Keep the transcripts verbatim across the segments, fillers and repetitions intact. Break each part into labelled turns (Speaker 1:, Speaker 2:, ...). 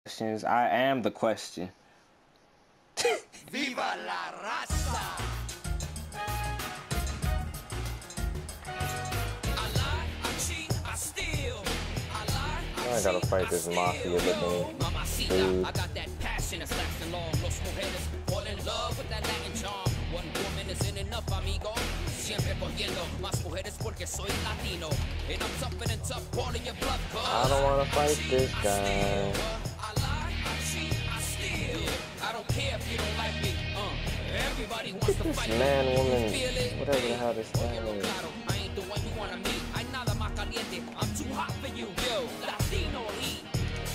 Speaker 1: Questions. I am the question.
Speaker 2: Viva la raza! I lie, I cheat, I steal. I lie, I,
Speaker 1: I gotta fight this mafia looking dude.
Speaker 2: I got that passion that's lasting long. Los mujeres fall in love with that Latin charm. One woman isn't enough, amigo. Siempre cogiendo más mujeres porque soy latino. And I'm tougher than tough, calling your bluff.
Speaker 1: I don't wanna fight this guy.
Speaker 2: I don't care if you don't like me. Uh, everybody wants to
Speaker 1: This
Speaker 2: fight
Speaker 1: man,
Speaker 2: me.
Speaker 1: woman,
Speaker 2: Feel it?
Speaker 1: whatever the hell this
Speaker 2: Oye,
Speaker 1: thing
Speaker 2: lo
Speaker 1: is.
Speaker 2: claro, I ain't the one you wanna meet. I nada más caliente. I'm too hot for you, yo. Latino heat.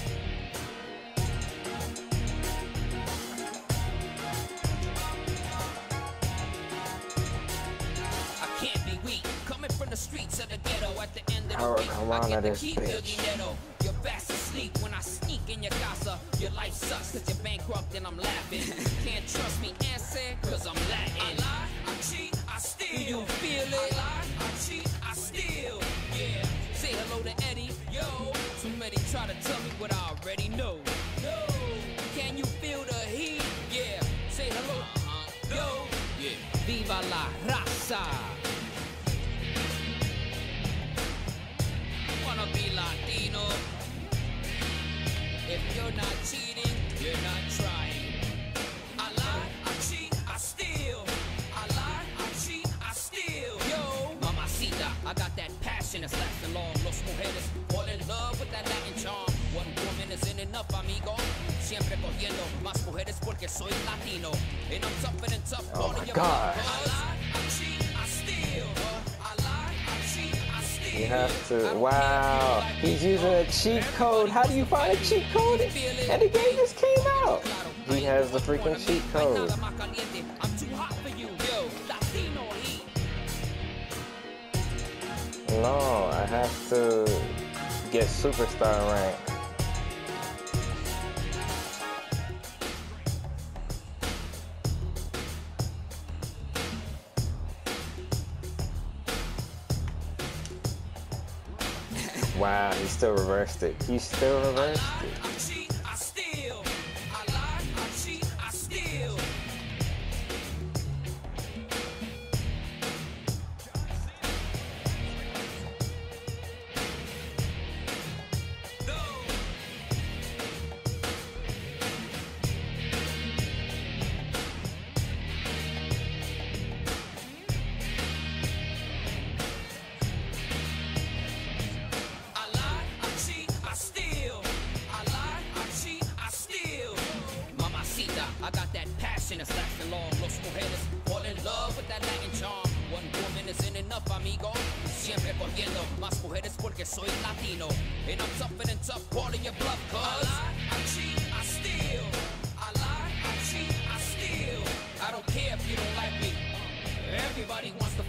Speaker 2: I can't be weak. Coming from the streets of the ghetto at the end of the
Speaker 1: Alright,
Speaker 2: week.
Speaker 1: come on,
Speaker 2: I get
Speaker 1: this
Speaker 2: to keep your
Speaker 1: bitch.
Speaker 2: dinero. You're fast asleep when I sneak in your casa. Your life sucks cause you're bankrupt and I'm laughing. Can't trust me, answer, cause I'm Latin. I lie, I cheat, I steal. Do you feel it? I lie, I cheat, I steal. Yeah, say hello to Eddie, yo. Too many try to tell me what I already know. No, can you feel the heat? Yeah, say hello, uh-huh. Yo. Yeah, viva la raza. Wanna be Latino? If you're not cheating, you're not trying. I lie, I cheat, I steal. I lie, I cheat, I steal. Yo, mamacita, I got that passion that's lasting long. Los mujeres fall in love with that Latin charm. One woman isn't enough, amigo. Siempre cogiendo más mujeres porque soy Latino. And I'm tougher than tough.
Speaker 1: Oh my God.
Speaker 2: I lie, I cheat, I steal. I lie, I cheat, I steal.
Speaker 1: You have to. Wow, he's using a cheat code. How do you find a cheat code? And the game just came out. He has the freaking cheat code. No, I have to get superstar rank. Wow, he still reversed it. He still reversed it.
Speaker 2: I cheat, I steal. I lie, I cheat, I steal. No. I lie, I cheat, I steal. I lie, I cheat, I steal. Mamacita, I got that passion that's lasting long. Los mujeres fall in love with that Latin charm. One woman isn't enough, amigo. Siempre cogiendo más mujeres porque soy Latino. And I'm tougher than tough, calling your bluff, cuz I lie, I cheat, I steal. I lie, I cheat, I steal. I don't care if you don't like me. Everybody wants to